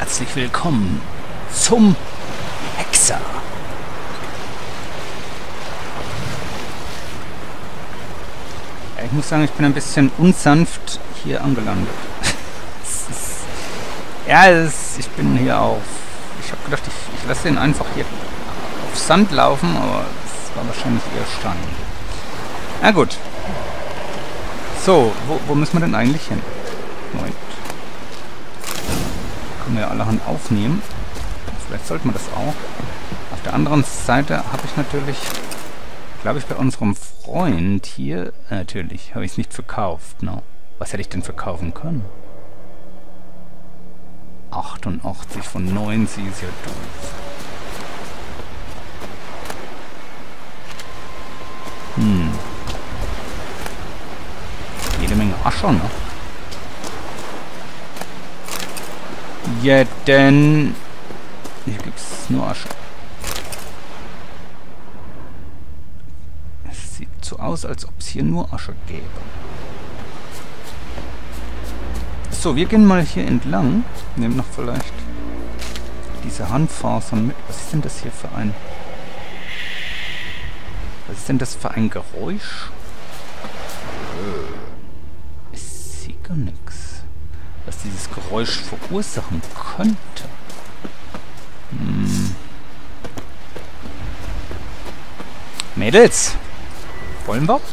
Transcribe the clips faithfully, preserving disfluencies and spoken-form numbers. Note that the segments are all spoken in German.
herzlich willkommen zum Hexer. Ja, ich muss sagen, ich bin ein bisschen unsanft hier angelandet. Es ist, ja, es ist, ich bin hier auf... Ich habe gedacht, ich, ich lasse den einfach hier auf Sand laufen, aber es war wahrscheinlich eher Stein. Na gut. So, wo, wo müssen wir denn eigentlich hin? Moment. Können wir ja allerhand aufnehmen. Vielleicht sollten wir das auch. Auf der anderen Seite habe ich natürlich, glaube ich, bei unserem Freund hier, äh, natürlich, habe ich es nicht verkauft. No. Was hätte ich denn verkaufen können? achtundachtzig von neunzig ist ja doof. Hm. Jede Menge Asche, ne? Ja, denn... Hier gibt es nur Asche. Es sieht so aus, als ob es hier nur Asche gäbe. So, wir gehen mal hier entlang. Nehmen noch vielleicht diese Handfasern mit. Was ist denn das hier für ein... Was ist denn das für ein Geräusch? Ich sehe gar nichts. Was dieses Geräusch verursachen könnte. Hm. Mädels! Wollen wir?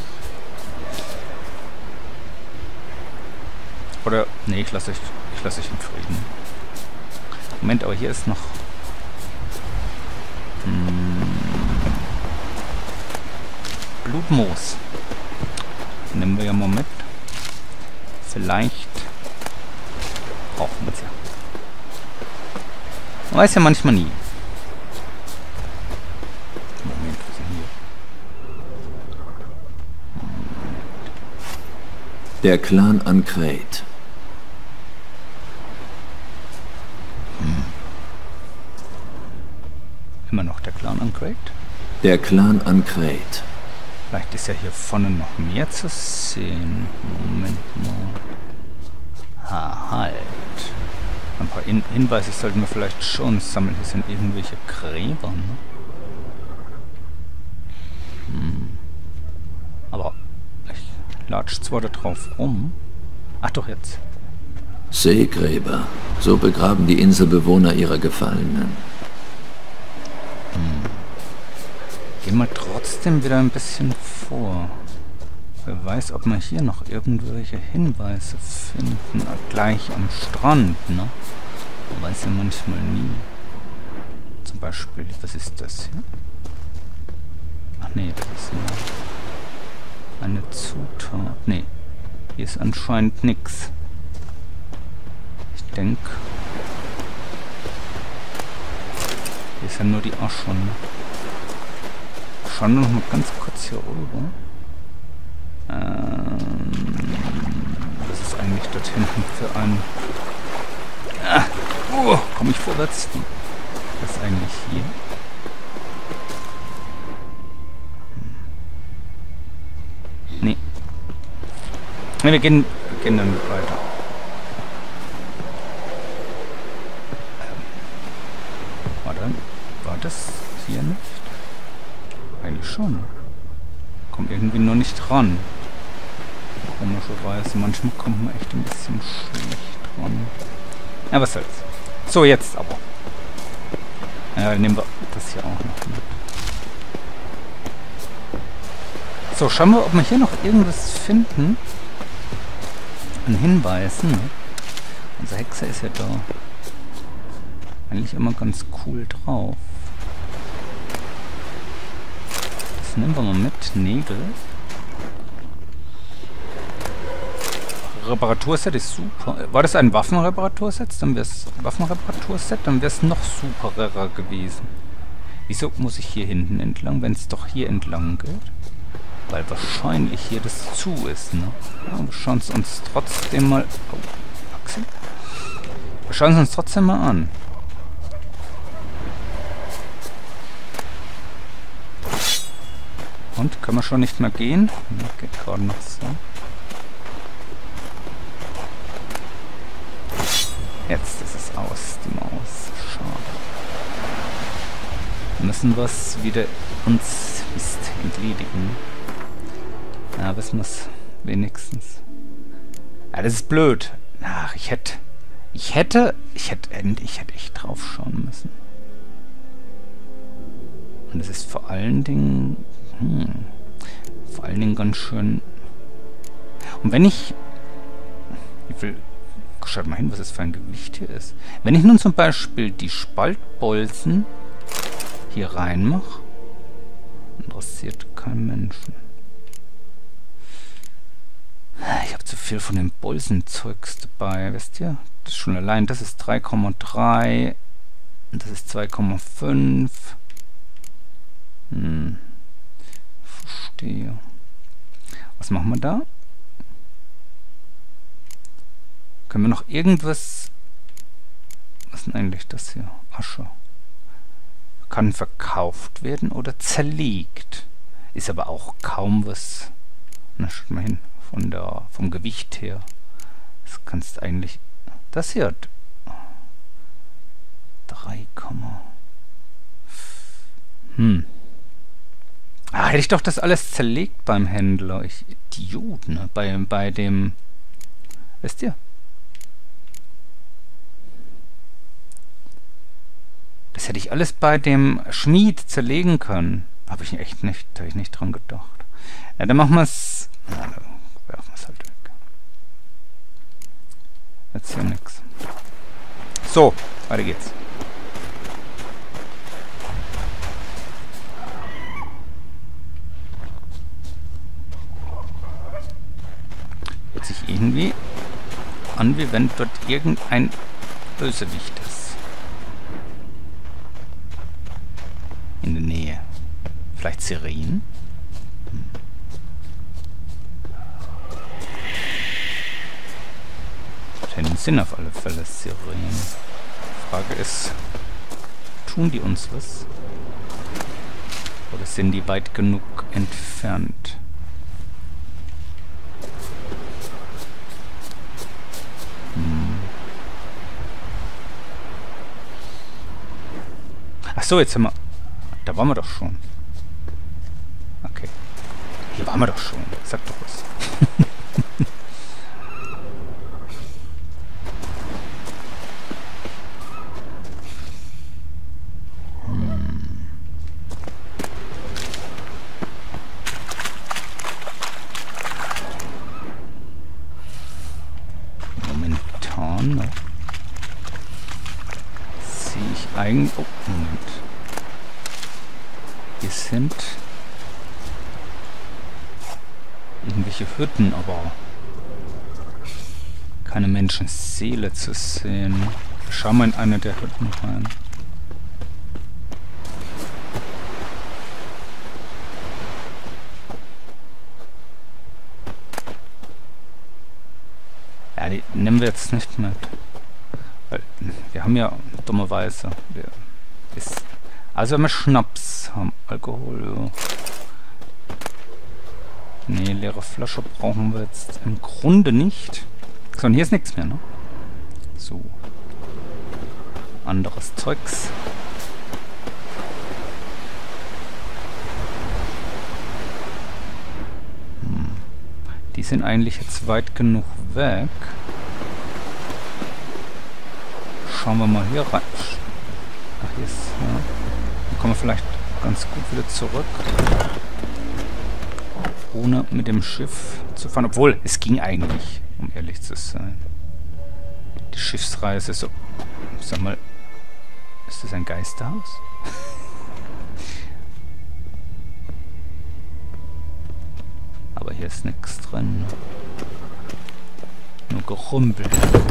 Oder... Nee, ich lasse euch, ich lasse euch in Frieden. Moment, aber hier ist noch... Hm. Blutmoos. Nehmen wir ja mal mit. Vielleicht brauchen wir es ja. Man weiß ja manchmal nie. Moment, was ist denn hier? Der Clan Ancrate. Hm. Immer noch der Clan Ancrate? Der Clan Ancrate. Vielleicht ist ja hier vorne noch mehr zu sehen. Moment mal. Ha, halt. Ein paar Hin Hinweise sollten wir vielleicht schon sammeln. Hier sind irgendwelche Gräber, ne? Hm. Aber ich latsch zwar da drauf rum. Ach doch, jetzt. Seegräber. So begraben die Inselbewohner ihre Gefallenen. Hm. Gehen wir trotzdem wieder ein bisschen vor. Wer weiß, ob wir hier noch irgendwelche Hinweise finden. Gleich am Strand, ne? Man weiß ja manchmal nie. Zum Beispiel, was ist das hier? Ach nee, das ist eine, eine Zutat. Nee, hier ist anscheinend nichts. Ich denke... Hier ist ja nur die Asche, ne? Schauen wir noch mal ganz kurz hier rüber. Ähm, was ist eigentlich dort hinten für ein... Ah, oh, komme ich vorwärts? Was ist eigentlich hier? Nee. Nee, wir gehen, gehen dann weiter. Ähm, war, dann, war das hier nicht? Eigentlich schon. Kommt irgendwie nur nicht ran. Komischerweise. Manchmal kommt man echt ein bisschen schlecht ran. Ja, was soll's. So, jetzt aber. Ja, nehmen wir das hier auch noch mit. So, schauen wir, ob wir hier noch irgendwas finden. An Hinweisen. Ne? Unser Hexer ist ja da. Eigentlich immer ganz cool drauf. Das nehmen wir mal mit. Nägel. Reparaturset ist super. War das ein Waffenreparaturset? Dann wäre es Waffenreparaturset, dann wäre es noch superer gewesen. Wieso muss ich hier hinten entlang, wenn es doch hier entlang geht? Weil wahrscheinlich hier das zu ist, ne? Ja, wir schauen es uns trotzdem mal... Oh, Axel. Wir schauen es uns trotzdem mal an. Und, können wir schon nicht mehr gehen? Ja, geht gerade noch so. Jetzt ist es aus, die Maus. Schade. Wir müssen was wieder uns Mist entledigen. Ja, wissen wir es wenigstens. Ja, das ist blöd. Ach, ich hätte... Ich hätte... Ich hätte... Ich hätte echt drauf schauen müssen. Und das ist vor allen Dingen... Hm, vor allen Dingen ganz schön... Und wenn ich... Ich will... Schaut mal hin, was das für ein Gewicht hier ist. Wenn ich nun zum Beispiel die Spaltbolzen hier reinmache, interessiert keinen Menschen. Ich habe zu viel von dem Bolzenzeugs dabei, wisst ihr? Das ist schon allein, das ist drei Komma drei, das ist zwei Komma fünf. Hm. Verstehe. Was machen wir da? Können wir noch irgendwas... Was ist denn eigentlich das hier? Asche. Kann verkauft werden oder zerlegt. Ist aber auch kaum was... Na, schaut mal hin. Von der, vom Gewicht her. Das kannst eigentlich... Das hier hat... drei, hm. Ah, hätte ich doch das alles zerlegt beim Händler. Ich Idiot, ne? Bei, bei dem... Wisst ihr? Das hätte ich alles bei dem Schmied zerlegen können. Habe ich echt nicht, habe ich nicht dran gedacht. Ja, dann machen wir es... Ja, dann werfen wir es halt weg. Jetzt hier nichts. So, weiter geht's. Hört sich irgendwie an, wie wenn dort irgendein Bösewicht ist. In der Nähe. Vielleicht Sirenen? Hm. Den Sinn auf alle Fälle Sirenen. Die Frage ist, tun die uns was? Oder sind die weit genug entfernt? Hm. Ach so, jetzt haben wir... Da waren wir doch schon. Okay. Hier waren wir doch schon. Sag doch was. hm. Momentan noch sehe ich eigentlich... Oh, Moment. Hier sind irgendwelche Hütten, aber keine Menschenseele zu sehen. Schauen wir in eine der Hütten rein. Ja, die nehmen wir jetzt nicht mit. Weil wir haben ja dummerweise... Wir, ist, also wenn wir Schnaps haben, Alkohol, ja. Ne, leere Flasche brauchen wir jetzt im Grunde nicht. So, und hier ist nichts mehr, ne? So. Anderes Zeugs. Hm. Die sind eigentlich jetzt weit genug weg. Schauen wir mal hier rein. Ach, hier ist... Ja. Dann kommen wir vielleicht ganz gut wieder zurück. Ohne mit dem Schiff zu fahren. Obwohl, es ging eigentlich, um ehrlich zu sein. Die Schiffsreise ist so... Sag mal, ist das ein Geisterhaus? Aber hier ist nichts drin. Nur Gerumpel.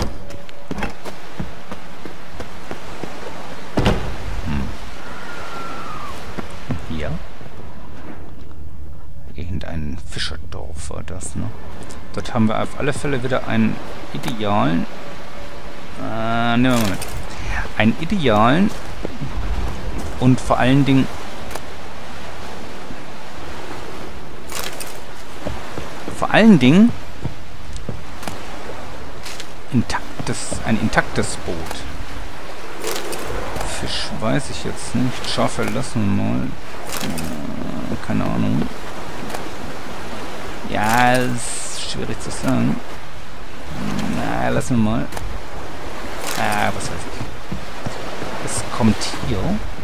Hm. Hier? Irgendein Fischerdorf war das, ne? Dort haben wir auf alle Fälle wieder einen idealen... Äh, nehmen wir mal mit. Einen idealen und vor allen Dingen vor allen Dingen intakt, intaktes, ein intaktes Boot. Fisch weiß ich jetzt nicht. Schafe lassen wir mal. Äh, keine Ahnung. Ja, ist schwierig zu sagen. Na, lassen wir mal. Ah, was weiß ich. Es kommt hier.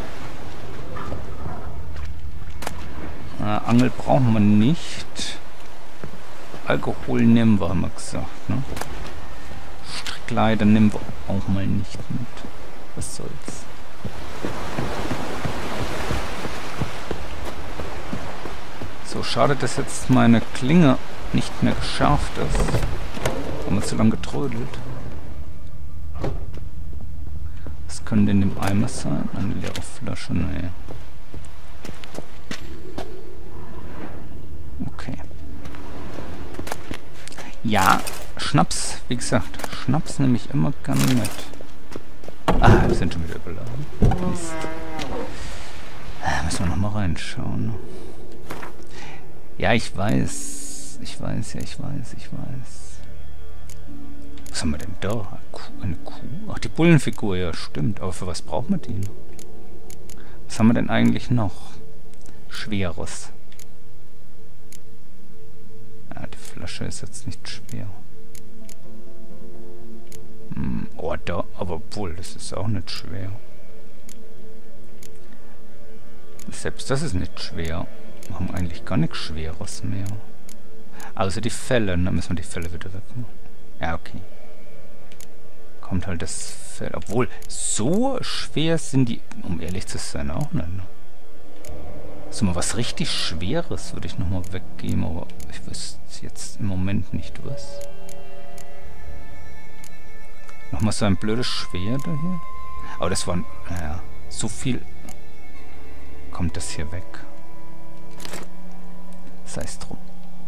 Äh, Angel brauchen wir nicht. Alkohol nehmen wir, haben wir gesagt, ne? Strickleiter nehmen wir auch mal nicht mit. Was soll's. So, schade, dass jetzt meine Klinge nicht mehr geschärft ist. Haben wir zu lange getrödelt. Was könnte in dem Eimer sein? Eine leere Flasche? Naja. Okay. Ja, Schnaps, wie gesagt, Schnaps nehme ich immer gerne mit. Ah, wir sind schon wieder überladen. Mist. Ah, müssen wir nochmal reinschauen. Ja, ich weiß. Ich weiß, ja, ich weiß, ich weiß. Was haben wir denn da? Eine Kuh? Eine Kuh? Ach, die Bullenfigur, ja, stimmt. Aber für was brauchen wir die? Was haben wir denn eigentlich noch? Schweres. Ja, die Flasche ist jetzt nicht schwer. Hm, oh, da, aber wohl, das ist auch nicht schwer. Selbst das ist nicht schwer. Wir haben eigentlich gar nichts Schweres mehr. Außer die Felle, dann müssen wir die Felle wieder wegmachen. Ja, okay. Kommt halt das Fell. Obwohl, so schwer sind die, um ehrlich zu sein, auch nicht. Ne? So mal was richtig Schweres würde ich nochmal weggeben, aber ich wüsste jetzt im Moment nicht was. Nochmal so ein blödes Schwert da hier. Aber das war, naja, so viel kommt das hier weg. Sei es drum.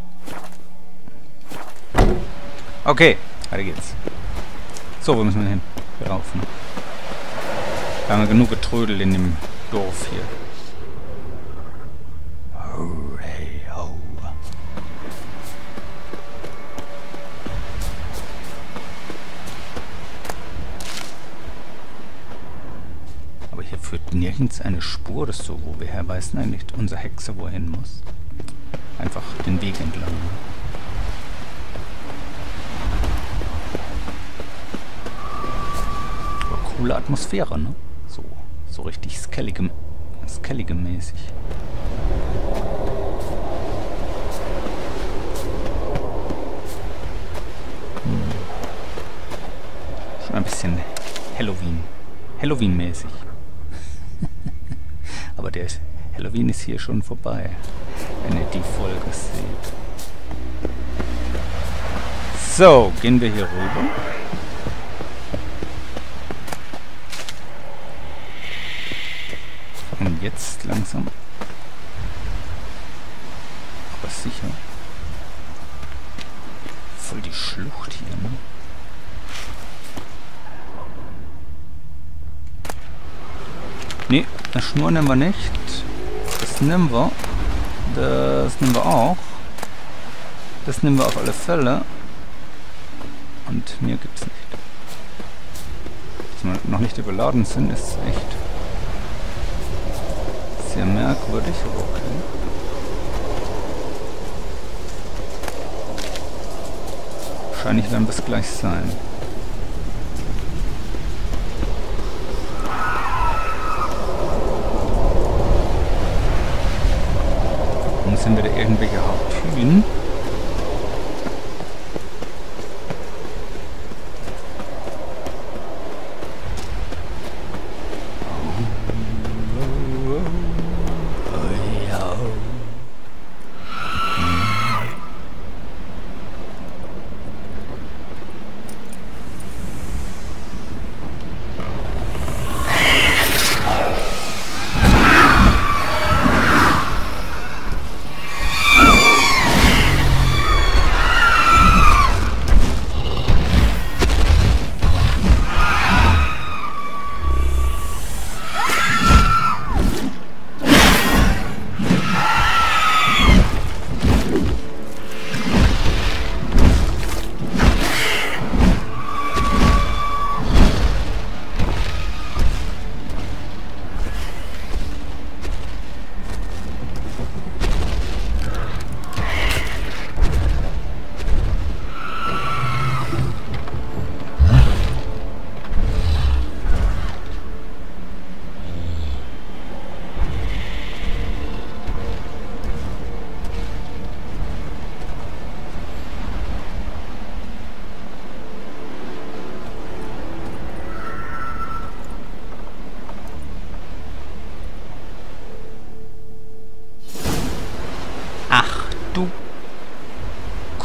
Okay, weiter geht's. So, wo müssen wir hin? Hier rauf, ne? Da haben wir genug getrödelt in dem Dorf hier. Ho, hey, ho. Aber hier führt nirgends eine Spur, das so, wo wir herweisen eigentlich unser Hexer, wo er hin muss. Einfach den Weg entlang. Aber coole Atmosphäre, ne? So, so richtig Skellige, Skellige-mäßig. Hm. Schon ein bisschen Halloween. Halloween-mäßig. Aber der ist, Halloween ist hier schon vorbei, wenn ihr die Folge seht. So, gehen wir hier rüber. Und jetzt langsam. Aber sicher. Voll die Schlucht hier, ne? Ne, eine Schnur nehmen wir nicht. Das nehmen wir. Das nehmen wir auch. Das nehmen wir auf alle Fälle. Und mehr gibt's nicht. Dass wir noch nicht überladen sind, ist echt sehr merkwürdig, aber okay. Wahrscheinlich werden wir es gleich sein. Und sind wieder irgendwelche Harpyen.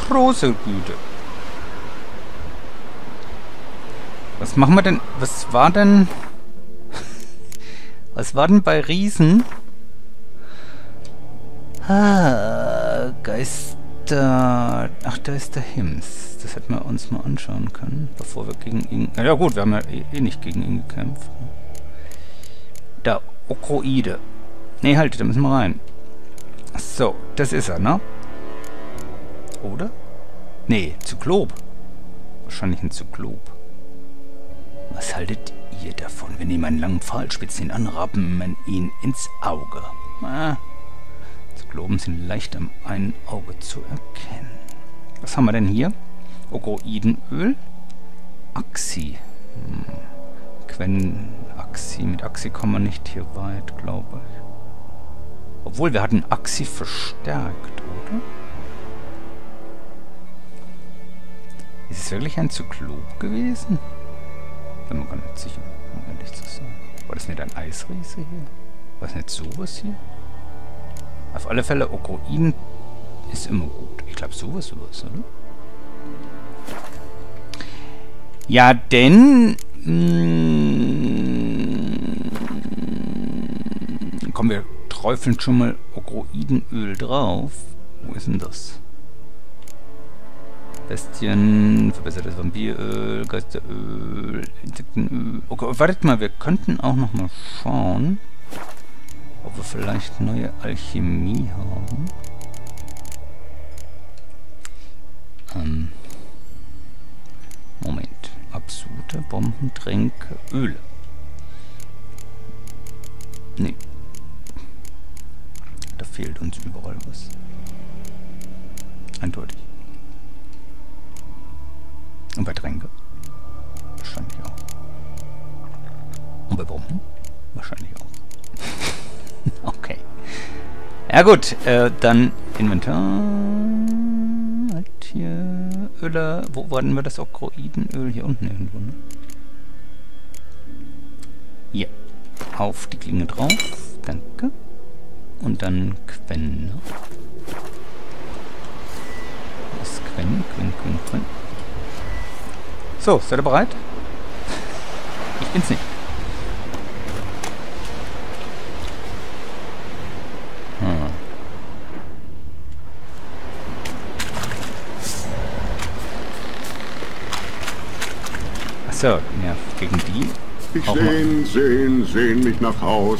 Große Güte. Was machen wir denn? Was war denn... Was war denn bei Riesen? Ah, Geister... Ach, da ist der Hims. Das hätten wir uns mal anschauen können, bevor wir gegen ihn... Na ja gut, wir haben ja eh, eh nicht gegen ihn gekämpft. Da, Okroide. Ne, halt, da müssen wir rein. So, das ist er, ne? Oder? Nee, Zyklop. Wahrscheinlich ein Zyklop. Was haltet ihr davon? Wir nehmen einen langen Pfahl, spitzen ihn an, rappen ihn ins Auge. Ah, Zyklopen sind leicht am einen Auge zu erkennen. Was haben wir denn hier? Okroidenöl. Axi. Hm. Quen Axi. Mit Axi kommen wir nicht hier weit, glaube ich. Obwohl, wir hatten Axi verstärkt, oder? Ist es wirklich ein Zyklop gewesen? Bin mir gar nicht sicher, um ehrlich zu sein. War das nicht ein Eisriese hier? War es nicht sowas hier? Auf alle Fälle, Okroiden ist immer gut. Ich glaube, sowas, sowas, oder? Ja, denn... Mh, kommen wir träufeln schon mal Okroidenöl drauf. Wo ist denn das? Bestien, verbessertes Vampiröl, Geisteröl, Insektenöl. Okay, wartet mal, wir könnten auch noch mal schauen, ob wir vielleicht neue Alchemie haben. Ähm, Moment. Absute, Bomben, Tränke, Öle. Nee. Da fehlt uns überall was. Eindeutig. Und bei Tränke? Wahrscheinlich auch. Und bei Bomben? Wahrscheinlich auch. Okay. Ja gut, äh, dann Inventar. Hat hier Öle. Wo waren wir das Okroidenöl? Hier unten irgendwo, ne? Hier. Auf die Klinge drauf. Danke. Und dann Quen. Was ist Quen? Quen, Quen, Quen. So, seid ihr bereit? Ich bin's nicht. Hm. Achso, ja, gegen die. Ich sehn, sehn, sehn mich nach Haus.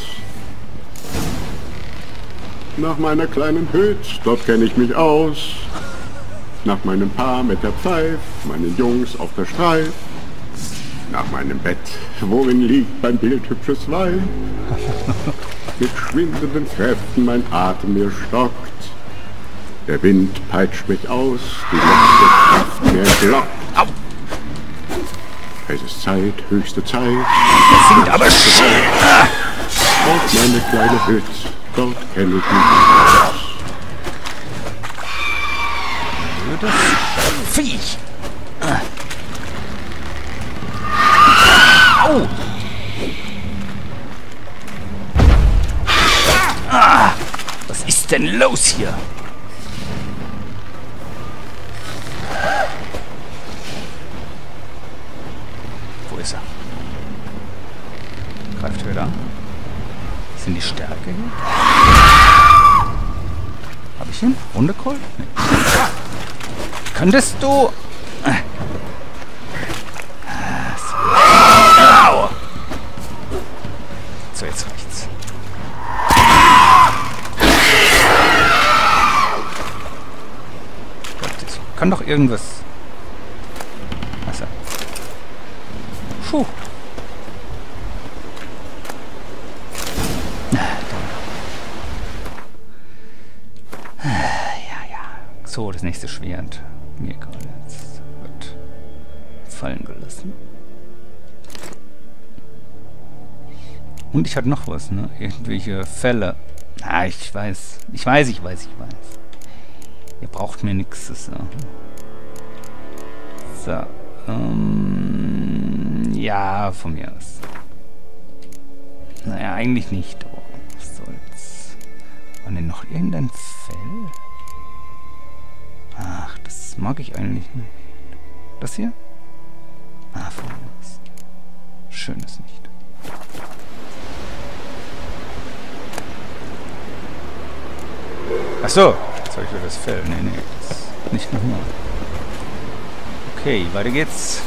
Nach meiner kleinen Hütte, dort kenn ich mich aus. Nach meinem Paar mit der Pfeif, meinen Jungs auf der Streif. Nach meinem Bett, worin liegt mein bildhübsches Weib. Mit schwindenden Kräften mein Atem mir stockt. Der Wind peitscht mich aus, die letzte Kraft mir glockt. Au. Es ist Zeit, höchste Zeit. Das sind aber schön. Auf meine kleine Hütte, dort kenn ich mich aus. Das Viech. Ah. Au. Ah. Was ist denn los hier? Wo ist er? Greift er wieder an? Sind die Stärke hier? Hab ich ihn? Hundekeul? Nee. Könntest du... So, jetzt reicht's. Gott, ich kann doch irgendwas... Achso. Puh. So, das nächste Schwert. Mir egal, jetzt wird fallen gelassen. Und ich hatte noch was, ne? Irgendwelche Fälle. Ah, ich weiß. Ich weiß, ich weiß, ich weiß. Ihr braucht mir nichts zu sagen. So. Ähm, ja, von mir aus. Naja, eigentlich nicht, aber was soll's. War denn noch irgendein Fell? Ach, das mag ich eigentlich nicht. Das hier? Ah, Vollmast. Schönes nicht. Ach so, jetzt habe ich wieder das Fell. Nee, nee, das ist nicht nochmal. Okay, weiter geht's.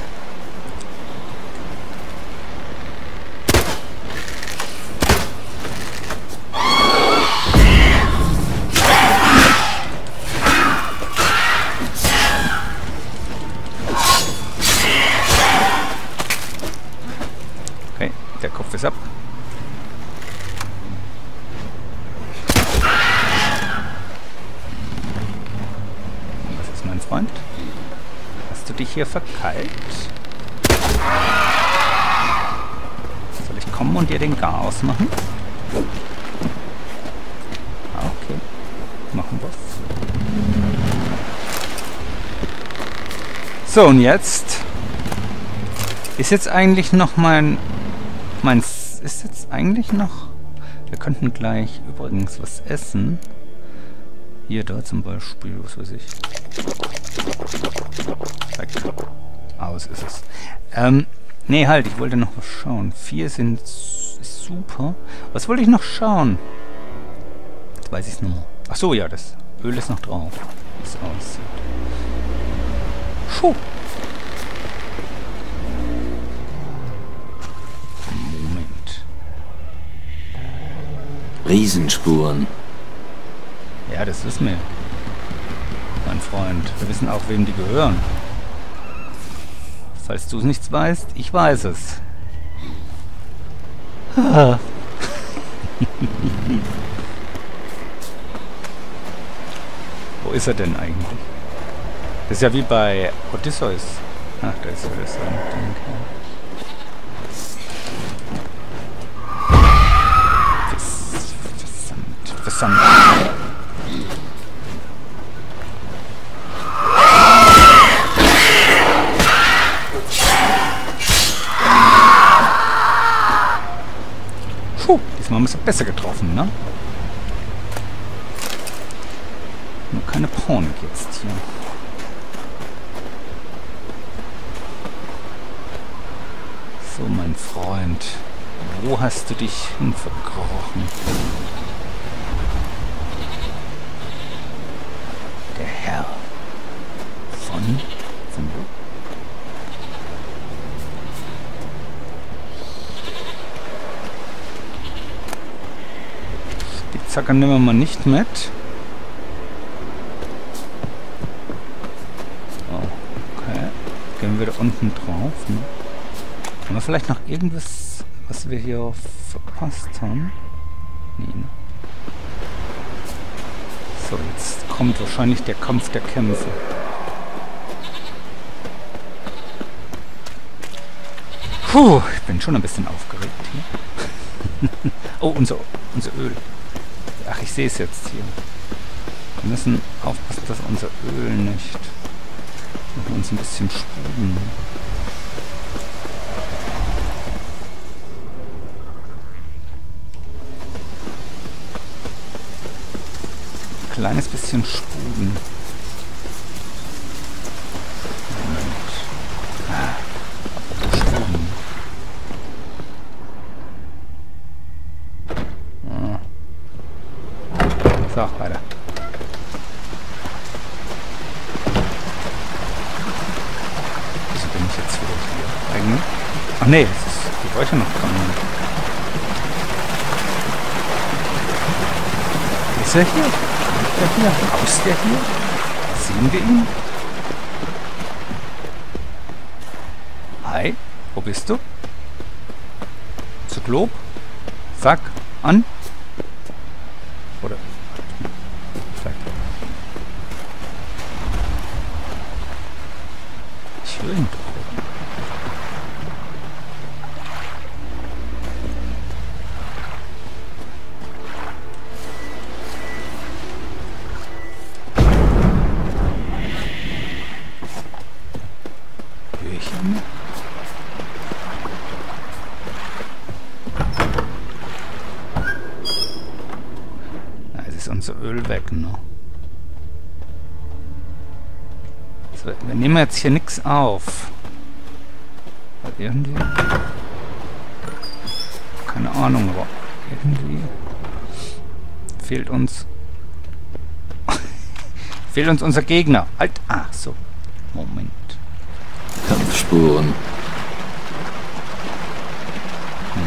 Okay, der Kopf ist ab. Freund? Hast du dich hier verkeilt? Soll ich kommen und dir den Garaus machen? Ah, okay. Machen wir's. So, und jetzt? Ist jetzt eigentlich noch mein... Mein... Ist jetzt eigentlich noch... Wir könnten gleich übrigens was essen. Hier, da zum Beispiel, was weiß ich. Weg. Aus ist es. Ähm, nee, halt, ich wollte noch was schauen. Vier sind ist super. Was wollte ich noch schauen? Jetzt weiß ich es nochmal. Ach so, ja, das Öl ist noch drauf. Wie es aussieht. Puh. Moment. Riesenspuren. Ja, das wissen wir. Mein Freund. Wir wissen auch, wem die gehören. Falls du es nicht weißt, ich weiß es. Ah. Wo ist er denn eigentlich? Das ist ja wie bei Odysseus. Ach, da ist ja das so ein Ding. Versammelt. Versammelt. Puh, diesmal haben wir es besser getroffen, ne? Nur keine Panik jetzt hier. So, mein Freund. Wo hast du dich hin verkrochen? Der Herr von... von wo? Spitzhacke nehmen wir mal nicht mit. Okay. Gehen wir da unten drauf, ne? Haben wir vielleicht noch irgendwas, was wir hier verpasst haben? Nee, ne? So, jetzt kommt wahrscheinlich der Kampf der Kämpfe. Puh, ich bin schon ein bisschen aufgeregt hier. Oh, unser, unser Öl. Ach, ich sehe es jetzt hier. Wir müssen aufpassen, dass unser Öl nicht noch uns ein bisschen sprudeln. Kleines bisschen sprudeln. Moment. Ah, apropos sprudeln. Ah. So, weiter. Wieso bin ich jetzt wieder hier? Eigentlich? Ach nee, das ist die Leute noch dran. Ist er hier? Ist der hier? Ist der hier? Sehen wir ihn? Hi, wo bist du? Zyklop? Sag an. Oder vielleicht. Ich höre ihn doch. Unser Öl weg, ne? So, wir nehmen jetzt hier nichts auf. Weil irgendwie... Keine Ahnung, aber irgendwie... Fehlt uns... fehlt uns unser Gegner. Halt! Ah, so. Moment. Kampfspuren. Hm.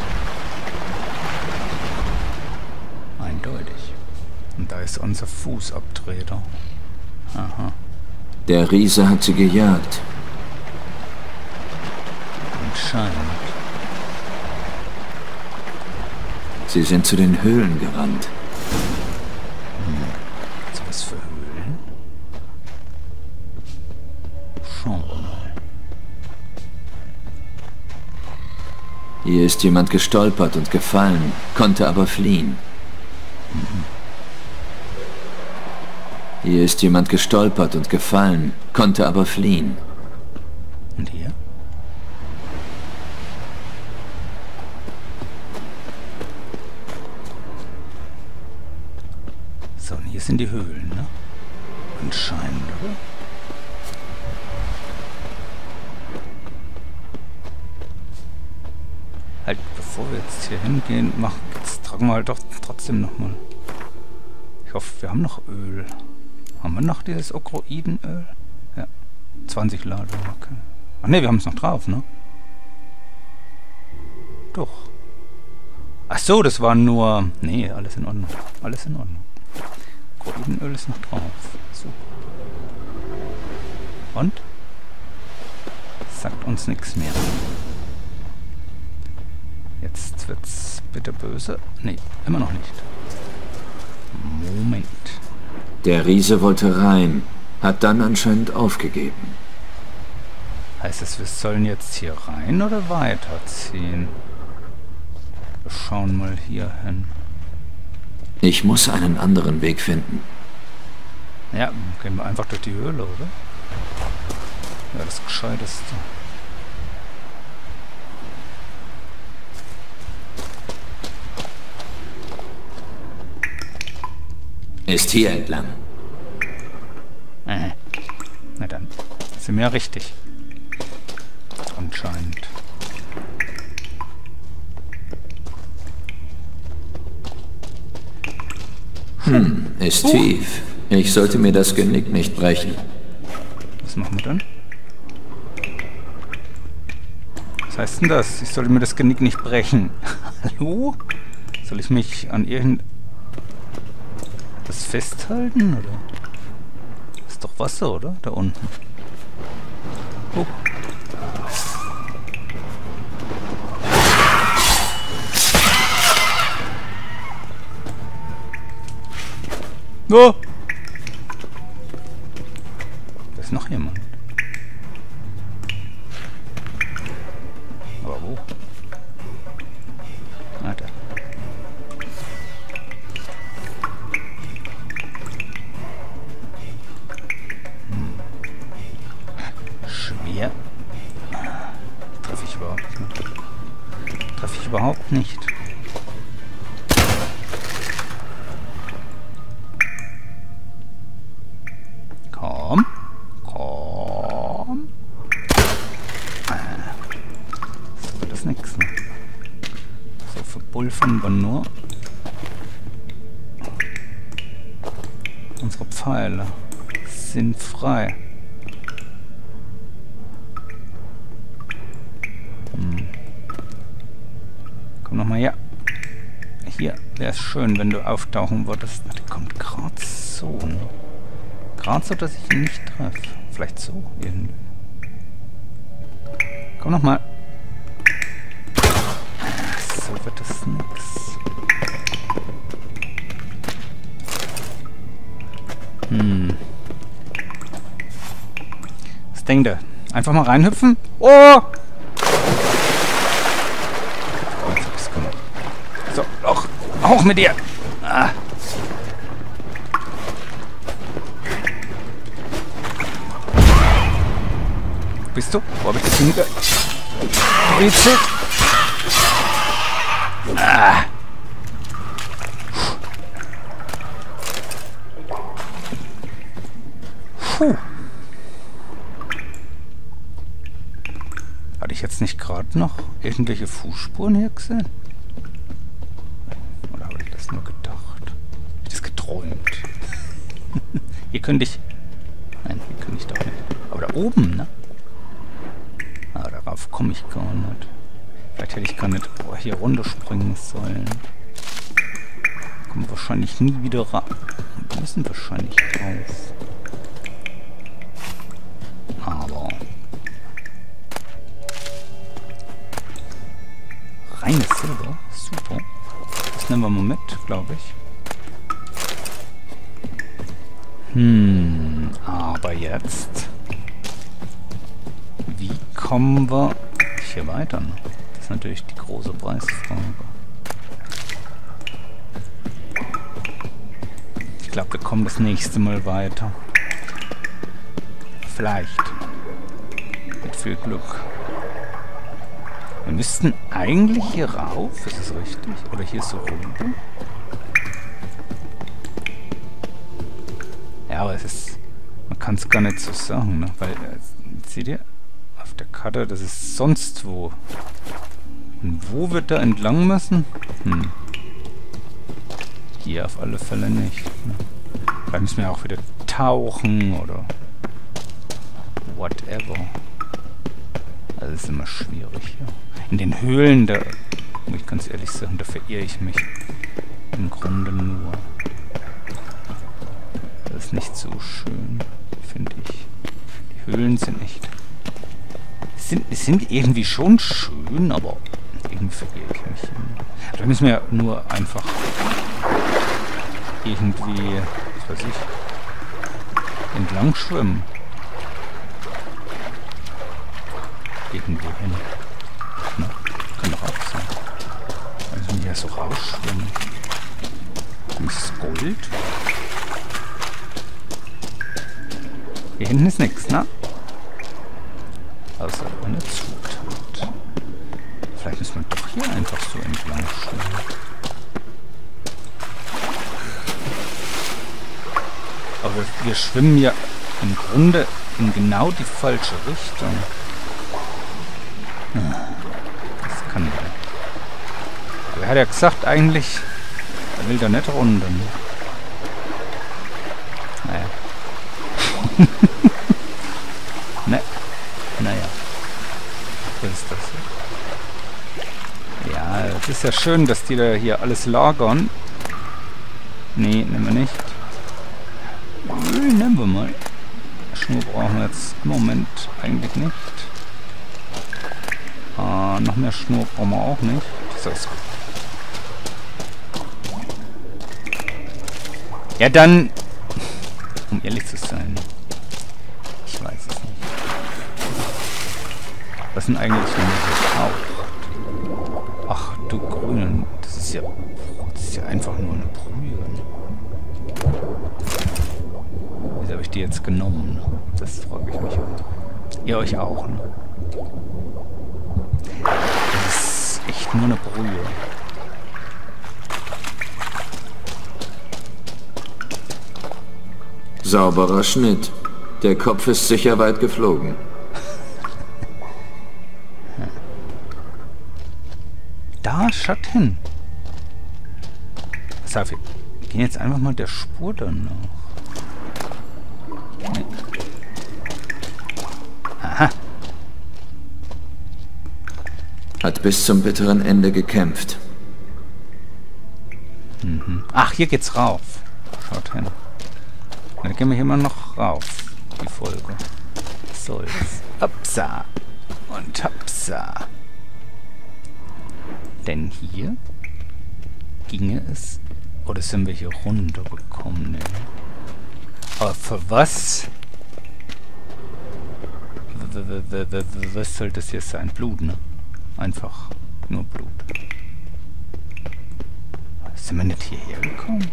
Eindeutig. Und da ist unser Fußabtreter. Aha. Der Riese hat sie gejagt. Anscheinend. Sie sind zu den Höhlen gerannt. Hm. So was für Höhlen? Schauen wir mal. Hier ist jemand gestolpert und gefallen, konnte aber fliehen. Mhm. Hier ist jemand gestolpert und gefallen, konnte aber fliehen. Und hier? So, und hier sind die Höhlen, ne? Anscheinend, oder? Halt, bevor wir jetzt hier hingehen, mach, jetzt tragen wir halt doch trotzdem nochmal. Ich hoffe, wir haben noch Öl. Haben wir noch dieses Okroidenöl? Ja. zwanzig Ladungen, okay. Ach ne, wir haben es noch drauf, ne? Doch. Ach so, das war nur... Nee, alles in Ordnung. Alles in Ordnung. Okroidenöl ist noch drauf. Super. Und? Sagt uns nichts mehr. Jetzt wird's bitte böse. Nee, immer noch nicht. Moment. Der Riese wollte rein, hat dann anscheinend aufgegeben. Heißt es, wir sollen jetzt hier rein oder weiterziehen? Wir schauen mal hier hin. Ich muss einen anderen Weg finden. Ja, gehen wir einfach durch die Höhle, oder? Ja, das Gescheiteste. Ist hier entlang. Äh. Na dann. Sind wir ja richtig. Anscheinend. Hm, ist uh. tief. Ich sollte mir das Genick nicht brechen. Was machen wir dann? Was heißt denn das? Ich sollte mir das Genick nicht brechen. Hallo? Soll ich mich an irgend... das festhalten, oder? Ist doch Wasser, oder? Da unten. Oh. Oh! Da ist noch jemand. Aber wo? Ah, da. Schwer. Treffe ich überhaupt nicht. Treffe ich überhaupt nicht. Komm. Komm. So wird das nix, ne? So verpulvern wir nur unsere Pfeile. Sind frei. Hm. Komm nochmal her. Hier wäre es schön, wenn du auftauchen würdest. Na, der kommt gerade so, ne? Gerade so, dass ich ihn nicht treffe. Vielleicht so irgendwie. Komm nochmal. So wird das nix. Hm. Was denkt ihr? Einfach mal reinhüpfen? Oh! Oh, jetzt hab ich's gemacht. So, auch, auch mit dir! Ah. Bist du? Wo hab ich das hinge... Rätsel? Ah. Puh. Hatte ich jetzt nicht gerade noch irgendwelche Fußspuren hier gesehen? Oder habe ich das nur gedacht? Habe ich das geträumt? Hier könnte ich... Nein, hier könnte ich doch nicht. Aber da oben, ne? Ah, darauf komme ich gar nicht. Vielleicht hätte ich gar nicht boah, hier runterspringen sollen. Kommen wir wahrscheinlich nie wieder ra... Wir müssen wahrscheinlich drauf. Aber... Reines Silber, super. Das nehmen wir mal mit, glaube ich. Hm, aber jetzt... Wie kommen wir hier weiter? Das ist natürlich die große Preisfrage. Ich glaube, wir kommen das nächste Mal weiter. Vielleicht. Mit viel Glück. Wir müssten eigentlich hier rauf, ist es richtig? Oder hier so runter? Ja, aber es ist... Man kann es gar nicht so sagen, ne? Weil, äh, seht ihr? Auf der Karte, das ist sonst wo. Und wo wir da entlang müssen? Hm. Hier auf alle Fälle nicht. Ne? Vielleicht müssen wir auch wieder tauchen oder... Whatever. Also das ist immer schwierig hier. In den Höhlen, da muss ich ganz ehrlich sagen, da verirre ich mich im Grunde nur. Das ist nicht so schön, finde ich. Die Höhlen sind echt... Sind, sind irgendwie schon schön, aber irgendwie verirre ich mich. Da müssen wir nur einfach irgendwie, was weiß ich, entlang schwimmen. Irgendwo hin. Na, kann doch auch sein. Also wir hier so rausschwimmen. Ist es Gold? Hier hinten ist nichts, ne? Außer eine Zutat. Vielleicht müssen wir doch hier einfach so entlang schwimmen. Aber wir, wir schwimmen ja im Grunde in genau die falsche Richtung. Das kann sein. Aber er hat ja gesagt, eigentlich, er will da nicht runter. Naja. ne. Naja. Was ist das? Ja, es ist ja schön, dass die da hier alles lagern. Nee, nehmen wir nicht. Nee, nehmen wir mal. Schnur brauchen wir jetzt im Moment eigentlich nicht. Uh, noch mehr Schnur brauchen wir auch nicht. Das ist ja, dann... Um ehrlich zu sein. Ich weiß es nicht. Was sind eigentlich denn diese Haupt? Ach du Grünen. Das ist ja... Das ist ja einfach nur eine Brühe. Wieso habe ich die jetzt genommen? Das frage ich mich auch. Ihr euch auch, ne? Das ist echt nur eine Brühe. Sauberer Schnitt. Der Kopf ist sicher weit geflogen. Da, schaut hin. Das heißt, wir gehen jetzt einfach mal der Spur dann noch. Nee. Aha. Hat bis zum bitteren Ende gekämpft. Mhm. Ach, hier geht's rauf. Schaut hin. Dann gehen wir hier mal noch rauf. Die Folge. Was soll's? Hopsa. Und hopsa. Denn hier ginge es... Oder sind wir hier runtergekommen? Nee. Aber für was? Was soll das hier sein? Blut, ne? Einfach nur Blut. Sind wir nicht hierher gekommen?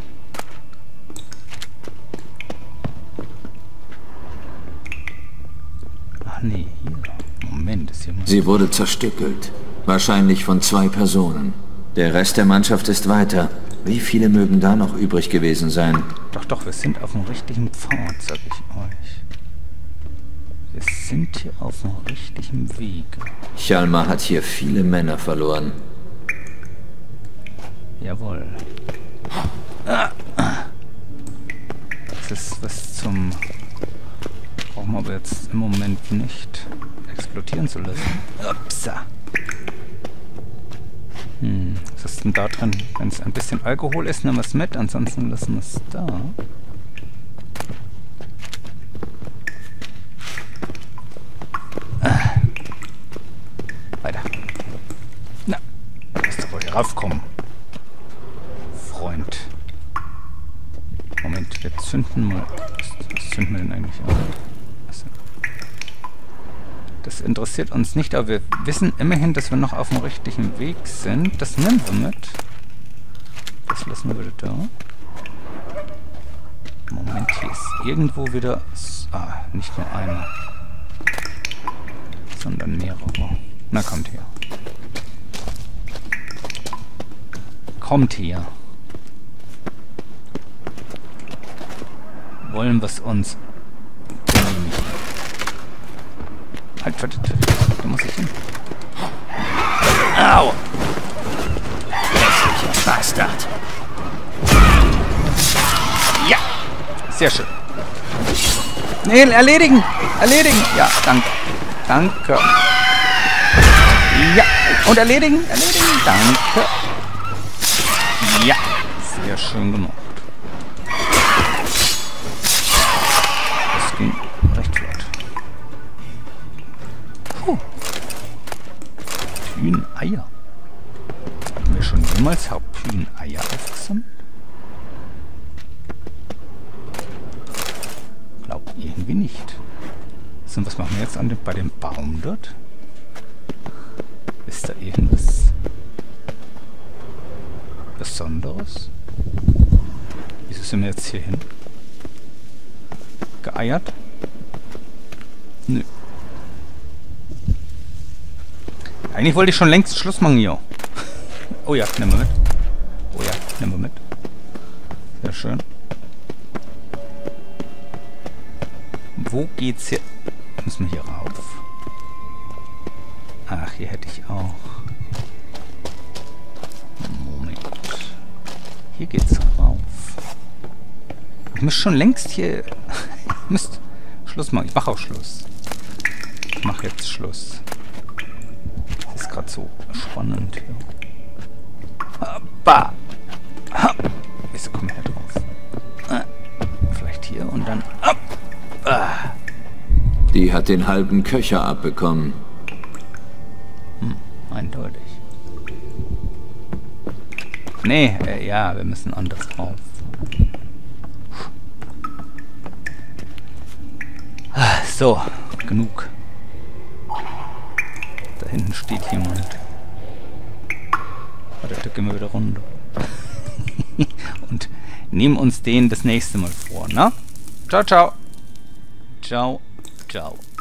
Ach nee, hier. Moment, ist hier mal... Sie wurde zerstückelt. Wahrscheinlich von zwei Personen. Der Rest der Mannschaft ist weiter. Wie viele mögen da noch übrig gewesen sein? Doch, doch, wir sind auf dem richtigen Pfad, sag ich euch. Wir sind hier auf dem richtigen Weg. Hjalmar hat hier viele Männer verloren. Jawohl. Ah. Das ist was zum... Brauchen wir aber jetzt im Moment nicht explodieren zu lassen. Upsa. Hm, was ist denn da drin? Wenn es ein bisschen Alkohol ist, nehmen wir es mit, ansonsten lassen wir es da. Ah. Weiter. Na, du musst doch wohl hier raufkommen. Freund. Moment, wir zünden mal. Was zünden wir denn eigentlich an? Achso. Das interessiert uns nicht, aber wir wissen immerhin, dass wir noch auf dem richtigen Weg sind. Das nehmen wir mit. Das lassen wir wieder da. Moment, hier ist irgendwo wieder... Ah, nicht nur einer. Sondern mehrere. Na, kommt her. Kommt her. Wollen wir es uns genehmigen. Halt, verdammt, da muss ich hin. Au! Hässlicher Bastard! Ja! Sehr schön. Nee, erledigen! Erledigen! Ja, danke. Danke. Ja, und erledigen! Erledigen! Danke. Ja, sehr schön gemacht. Das ging recht flott. Puh. Hühneier. Haben wir schon jemals Harpüneier aufgesammelt? Glaub irgendwie nicht. So, was machen wir jetzt an dem, bei dem Baum dort? Ist da irgendwas Besonderes? Wieso sind wir jetzt hier hin? Geeiert? Nö. Eigentlich wollte ich schon längst Schluss machen hier. Oh ja, nehmen wir mit. Oh ja, nehmen wir mit. Sehr schön. Wo geht's hier? Müssen wir hier rauf? Ach, hier hätte ich auch. Moment. Hier geht's rauf. Ich muss schon längst hier... Ich müsste Schluss machen. Ich mache auch Schluss. Ich mache jetzt Schluss. Das ist gerade so spannend hier. Hoppa! Hopp! Wieso kommen wir hier drauf? Ah, vielleicht hier und dann... Hopp! Ah. Die hat den halben Köcher abbekommen. Hm, eindeutig. Nee, äh, ja, wir müssen anders drauf. So, genug. Da hinten steht jemand. Warte, da gehen wir wieder runter. Und nehmen uns den das nächste Mal vor, ne? Ciao, ciao. Ciao, ciao.